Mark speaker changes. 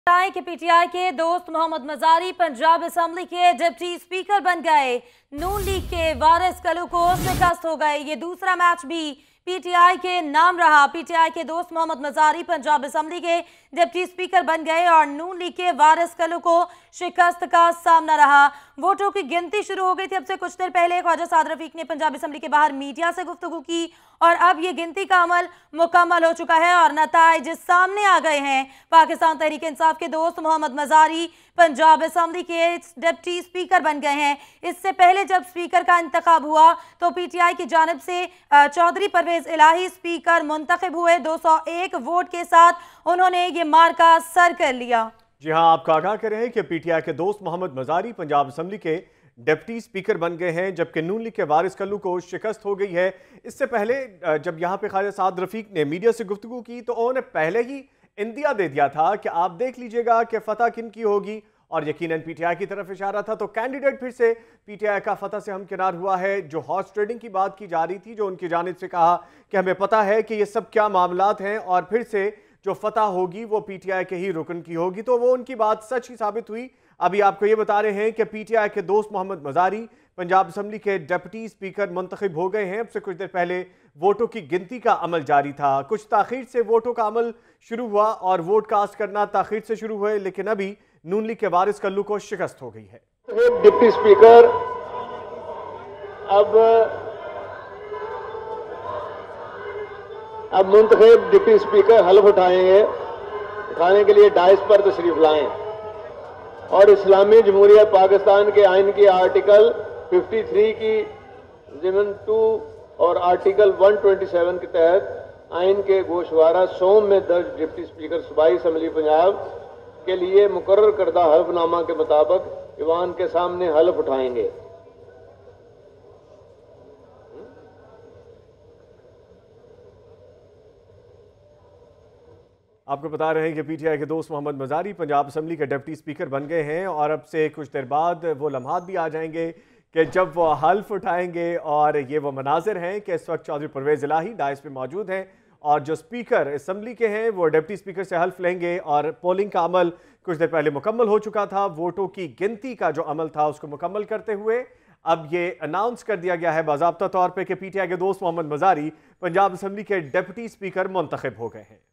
Speaker 1: कि पीटीआई के दोस्त मोहम्मद मजारी पंजाब असेंबली के डिप्टी स्पीकर बन गए। नून लीग के वारिस कलू को शिकस्त हो गए। ये दूसरा मैच भी पीटीआई के नाम रहा। पीटीआई के दोस्त मोहम्मद मजारी पंजाब असेंबली के डिप्टी स्पीकर बन गए और नून लीग के वारिस कलू को शिकस्त का सामना रहा। वोटों की गिनती शुरू हो गई थी। अब से कुछ देर पहले ख्वाजा साद रफीक ने पंजाब असेंबली के बाहर मीडिया से गुफ्तगू की और अब ये गिनती का अमल मुकम्मल हो चुका है और नताइज सामने आ गए हैं। पाकिस्तान तहरीक इंसाफ के दोस्त मोहम्मद मजारी पंजाब असेंबली के डिप्टी स्पीकर बन गए हैं। इससे पहले जब स्पीकर का इंतखाब हुआ तो पीटीआई की जानिब से चौधरी परवेज इलाही स्पीकर मुंतखब हुए। 201 वोट के साथ उन्होंने ये मार्का सर कर लिया।
Speaker 2: जी हां, आपको आगाह करें कि पीटीआई के दोस्त मोहम्मद मजारी पंजाब असेंबली के डिप्टी स्पीकर बन गए हैं, जबकि नून लीग के वारिस कल्लू को शिकस्त हो गई है। इससे पहले जब यहां पे ख्वाजा साद रफीक ने मीडिया से गुफ्तगू की तो उन्होंने पहले ही इंदिया दे दिया था कि आप देख लीजिएगा कि फतह किन की होगी और यकीनन पीटीआई की तरफ इशारा था। तो कैंडिडेट फिर से पीटीआई का फतह से हमकिनार हुआ है। जो हॉर्स ट्रेडिंग की बात की जा रही थी, जो उनकी जानिब से कहा कि हमें पता है कि ये सब क्या मामलात हैं और फिर से जो फतह होगी वो पीटीआई के ही रुकन की होगी, तो वो उनकी बात सच ही साबित हुई। अभी आपको ये बता रहे हैं कि पीटीआई के दोस्त मोहम्मद मजारी पंजाब असेंबली के डिप्टी स्पीकर मुंतखब हो गए हैं। अब से कुछ देर पहले वोटों की गिनती का अमल जारी था। कुछ ताखीर से वोटों का अमल शुरू हुआ और वोट कास्ट करना ताखीर से शुरू हुए, लेकिन अभी नून लीग के वारिस कल्लू को शिकस्त हो गई है।
Speaker 3: डिप्टी स्पीकर अब मुंतखब डिप्टी स्पीकर हल्फ उठाने के लिए डाइस पर तशरीफ लाएं और इस्लामी जमहूरियत पाकिस्तान के आइन की आर्टिकल 53 की ज़िमन 2 और आर्टिकल 127 के तहत आइन के गोशवारा सोम में दर्ज डिप्टी स्पीकर सूबाई असेंबली पंजाब के लिए मुकर्रर करदा हल्फनामा के मुताबिक ईवान के सामने हल्फ उठाएंगे।
Speaker 2: आपको बता रहे हैं कि पीटीआई के दोस्त मोहम्मद मजारी पंजाब असेंबली के डिप्टी स्पीकर बन गए हैं और अब से कुछ देर बाद वो लम्हात भी आ जाएंगे कि जब वो हल्फ उठाएंगे। और ये वो मनाजिर हैं कि इस वक्त चौधरी परवेज इलाही डाइस पे मौजूद हैं और जो स्पीकर असेंबली के हैं वो डिप्टी स्पीकर से हल्फ लेंगे और पोलिंग का अमल कुछ देर पहले मुकम्मल हो चुका था। वोटों की गिनती का जो अमल था उसको मुकम्मल करते हुए अब ये अनाउंस कर दिया गया है बाज़ाब्ता तौर पर कि पीटीआई के दोस्त मोहम्मद मजारी पंजाब असेंबली के डिप्टी स्पीकर मुंतखब हो गए हैं।